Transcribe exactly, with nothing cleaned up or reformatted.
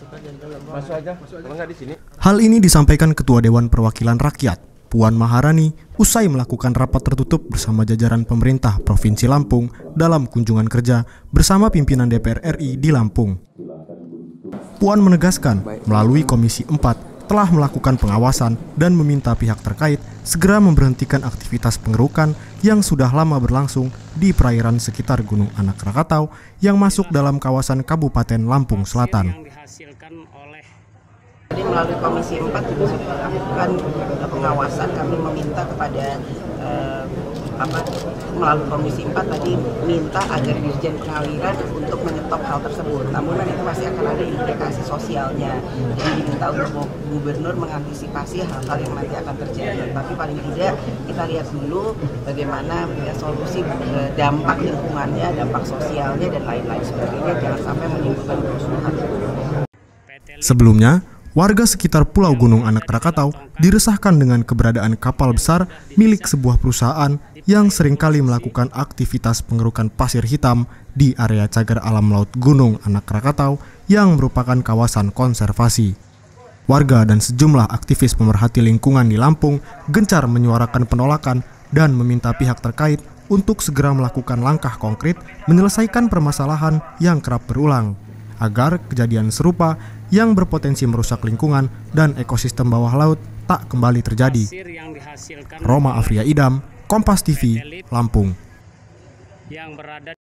Masuk aja, kalau nggak di sini. Hal ini disampaikan Ketua Dewan Perwakilan Rakyat, Puan Maharani, usai melakukan rapat tertutup bersama jajaran pemerintah Provinsi Lampung dalam kunjungan kerja bersama pimpinan D P R R I di Lampung. Puan menegaskan, melalui Komisi empat telah melakukan pengawasan dan meminta pihak terkait segera memberhentikan aktivitas pengerukan yang sudah lama berlangsung di perairan sekitar Gunung Anak Rakatau yang masuk dalam kawasan Kabupaten Lampung Selatan. Jadi melalui Komisi empat juga sudah melakukan pengawasan. Kami meminta kepada eh, apa melalui Komisi empat tadi minta agar Dirjen Pengaliran untuk menyetop hal tersebut. Namun itu pasti akan ada implikasi sosialnya. Jadi diminta untuk Gubernur mengantisipasi hal-hal yang nanti akan terjadi. Tapi paling tidak kita lihat dulu bagaimana ya, solusi eh, dampak lingkungannya, dampak sosialnya dan lain-lain sebagainya. Jangan sampai menimbulkan kerusuhan. Sebelumnya, warga sekitar Pulau Gunung Anak Rakatau diresahkan dengan keberadaan kapal besar milik sebuah perusahaan yang seringkali melakukan aktivitas pengerukan pasir hitam di area cagar alam laut Gunung Anak Rakatau yang merupakan kawasan konservasi. Warga dan sejumlah aktivis pemerhati lingkungan di Lampung gencar menyuarakan penolakan dan meminta pihak terkait untuk segera melakukan langkah konkret menyelesaikan permasalahan yang kerap berulang, agar kejadian serupa yang berpotensi merusak lingkungan dan ekosistem bawah laut tak kembali terjadi. Roma Afria Idam, Kompas T V, Lampung.